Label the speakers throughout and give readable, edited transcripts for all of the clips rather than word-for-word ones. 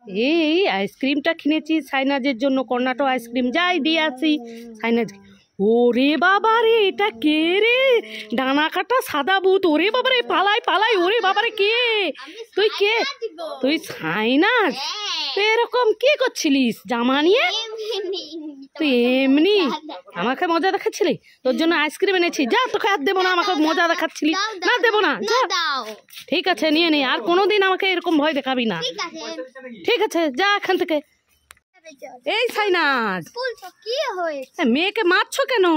Speaker 1: এই আইসক্রিমটা কিনেছি সাইনাজের জন্য, কর্নাটো আইসক্রিম, যাই দিয়ে আসি সাইনাজ। ওরে বাবা রে, এটা কে রে? ডানা কাটা সাদা ভূত। ওরে বাবা রে, পালাই পালাই। ওরে বাবা রে, কে তুই? কে তুই? সাইনাজ, তুই এরকম কি করছিলিস জামা নিয়ে? তুই এমনি আমাকে মজা দেখাচ্ছিলি? তোর জন্য আইসক্রিম এনেছি, যা। তোকে আর দেবো না, আমাকে মজা দেখাচ্ছিলি না, দেবো না, যা। ঠিক আছে, নিয়ে নে, আর কোনোদিন আমাকে এরকম ভয় দেখাবি না, ঠিক আছে? যা এখান থেকে। এই সাইনাজ, মেয়েকে মারছো কেন?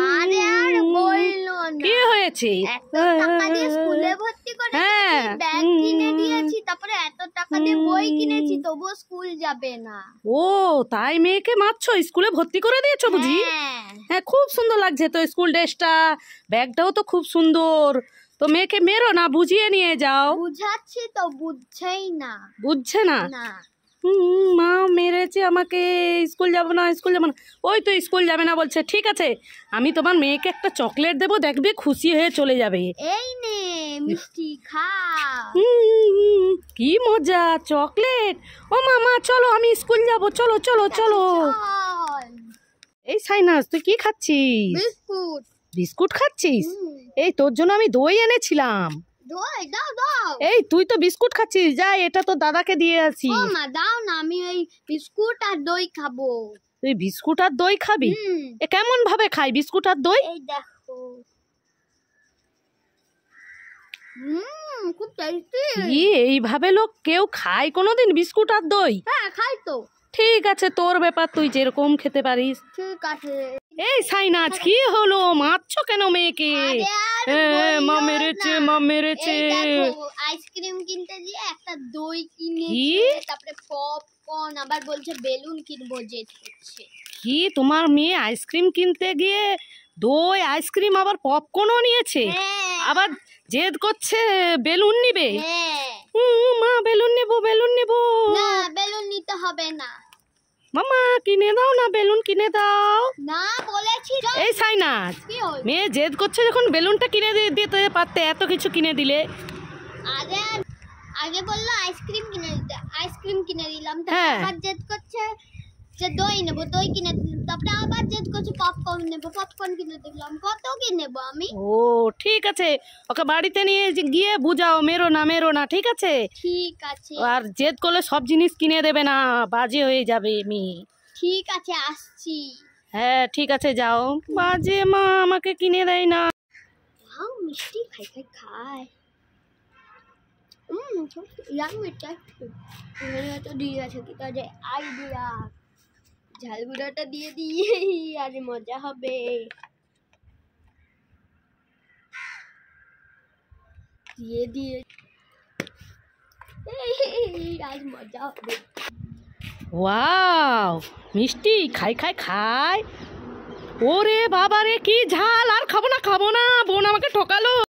Speaker 1: কি হয়েছে? ও তাই মেয়েকে মারছো? স্কুলে ভর্তি করে দিয়েছো বুঝি? হ্যাঁ, খুব সুন্দর লাগছে তো স্কুল ড্রেসটা, ব্যাগটাও তো খুব সুন্দর। তো মেয়েকে মেরো না, বুঝিয়ে নিয়ে যাও।
Speaker 2: বুঝাচ্ছি তো, বুঝছেই না।
Speaker 1: বুঝছে না? মা মেরেছে আমাকে, স্কুল যাবো না, স্কুল যাবো না। ওই তো স্কুল যাবে না বলছে। ঠিক আছে, আমি তোমার মেয়েকে একটা চকলেট দেবো, দেখবে খুশি হয়ে চলে যাবে।
Speaker 2: এই নে মিষ্টি খা।
Speaker 1: কি মজা, চকলেট। ও মামা চলো, আমি স্কুল যাবো, চলো চলো চলো। এই সাইনাজ, তুই কি খাচ্ছিস?
Speaker 2: বিস্কুট।
Speaker 1: বিস্কুট খাচ্ছিস? এই তোর জন্য আমি দই এনেছিলাম।
Speaker 2: দই দাও দাও।
Speaker 1: এই তুই তো বিস্কুট খাচ্ছিস, যা এটা তো দাদাকে দিয়ে আসি।
Speaker 2: ও মা দাও না, আমি ওই বিস্কুট আর দই খাবো।
Speaker 1: তুই বিস্কুট আর দই খাবি? এ কেমন ভাবে খাই বিস্কুট আর দই?
Speaker 2: এই দেখো, খুব টেস্টি।
Speaker 1: কি এইভাবে লোক কেউ খায় কোনোদিন বিস্কুট আর দই?
Speaker 2: হ্যাঁ খাই তো।
Speaker 1: ঠিক আছে, তোর ব্যাপার, তুই যেরকম খেতে পারিস।
Speaker 2: ঠিক আছে।
Speaker 1: এই সাইনাজ, কি হলো? মারছো কেন মেয়েকে? মা মেরেছে, মা মেরেছে।
Speaker 2: আইসক্রিম কিনতে গিয়ে একটা দই কিনে, তারপরে পপকর্ন, আবার বলছে বেলুন কিনবো, জেদ করছে।
Speaker 1: কি তোমার মেয়ে আইসক্রিম কিনতে গিয়ে দই, আইসক্রিম, আবার পপকর্নও নিয়েছে? আবার জেদ করছে বেলুন নিবে? মা বেলুন নেবো, বেলুন নেবো।
Speaker 2: না, বেলুন নিতে হবে না।
Speaker 1: মামা কিনে দাও না, বেলুন কিনে দাও
Speaker 2: না, বলেছি।
Speaker 1: এই সাইনাজ, মেয়ে জেদ করছে যখন বেলুনটা কিনে দিতে পারতে, এত কিছু কিনে দিলে।
Speaker 2: আগে বললো আইসক্রিম কিনে দিতে, আইসক্রিম কিনে দিলাম। তারপর জেদ করছে যে দই নেবো, দই কিনে দিলাম। তারপরে আবার জেদ করছে পপকর্ন নেবো, পপকর্ন কিনে দিলাম। কত কি নেবো আমি?
Speaker 1: ও ঠিক আছে, ওকে বাড়িতে নিয়ে গিয়ে বুঝাও, মেরো না, মেরো না, ঠিক আছে?
Speaker 2: ঠিক আছে।
Speaker 1: আর জেদ করলে সব জিনিস কিনে দেবে না, বাজে হয়ে যাবে মেয়ে।
Speaker 2: ঠিক আছে, আসছি।
Speaker 1: হ্যাঁ ঠিক আছে, যাও। বাজে মা, আমাকে কিনে দেয় না।
Speaker 2: মিষ্টি খাই খাই খায়। দিয়ে আছে কি কাজে আইডিয়া, ঝালগুড়াটা দিয়ে দিয়ে আজ মজা হবে। দিয়ে দিয়ে আজ মজা হবে।
Speaker 1: ওয়াও, মিষ্টি খাই খাই খাই। ওরে বাবা রে, কি ঝাল! আর খাবো না, খাবো না, বোন আমাকে ঠকালো।